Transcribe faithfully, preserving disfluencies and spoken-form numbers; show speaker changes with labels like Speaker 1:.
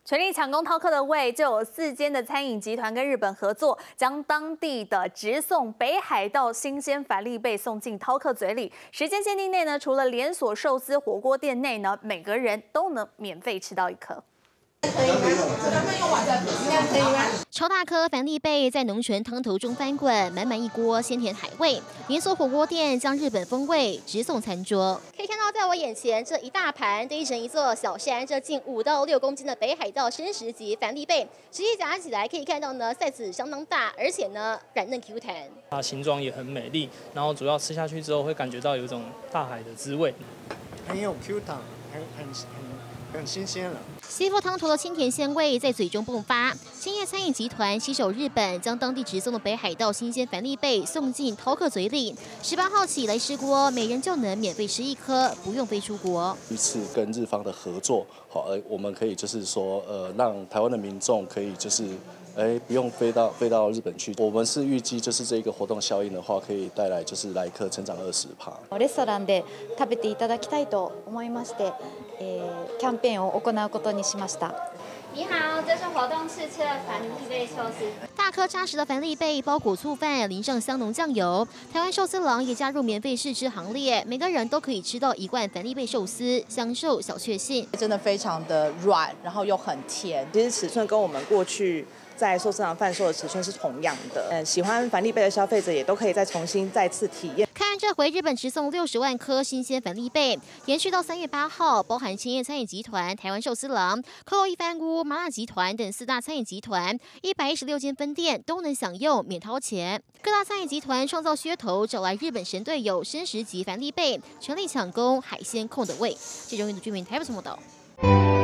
Speaker 1: 全力抢攻饕客的胃，就有四间的餐饮集团跟日本合作，将当地的直送北海道新鲜帆立贝送进饕客嘴里。时间限定内呢，除了连锁寿司火锅店内呢，每个人都能免费吃到一颗。
Speaker 2: 可以吗？咱们用完再应该可以吗？
Speaker 3: 超大颗帆立贝在浓醇汤头中翻滚，满满一锅鲜甜海味。连锁火锅店将日本风味直送餐桌。可以看到，在我眼前这一大盘堆成一座小山，这近五到六公斤的北海道生食级帆立贝，实际夹起来可以看到呢，size相当大，而且呢软嫩 Q 弹。
Speaker 4: 它形状也很美丽，然后主要吃下去之后会感觉到有一种大海的滋味，
Speaker 5: 很有 Q 弹，很很很很新鲜了。
Speaker 3: 吸附汤头的清甜鲜味在嘴中迸发。千叶餐饮集团携手日本，将当地直送的北海道新鲜帆立贝送进饕客嘴里。十八号起来吃锅，每人就能免费吃一颗，不用飞出国。
Speaker 6: 一次跟日方的合作，好，呃，我们可以就是说，呃，让台湾的民众可以就是。 哎，不用飞到飞到日本去。我们是预计就是这个活动效应的话，可以带来就是来客成长二十趴。
Speaker 7: レストランで食べていただきたいと思いまして、えー、キャンペーンを行うことにしました。
Speaker 8: 你好，这是活动试吃的帆立贝寿司。
Speaker 3: 大颗扎实的帆立贝包裹醋饭，淋上香浓酱油。台湾寿司郎也加入免费试吃行列，每个人都可以吃到一罐帆立贝寿司，享受小确幸。
Speaker 2: 真的非常的软，然后又很甜。其实尺寸跟我们过去 在寿司郎贩售的尺寸是同样的，嗯，喜欢帆立贝的消费者也都可以再重新再次体验。
Speaker 3: 看这回日本直送六十万颗新鲜帆立贝，延续到三月八号，包含千叶餐饮集团、台湾寿司郎、扣一番屋、麻辣集团等四大餐饮集团，一百一十六间分店都能享用免掏钱。各大餐饮集团创造噱头，找来日本神队友生食级帆立贝，全力抢攻海鲜控的胃。这中印度居民台北报道。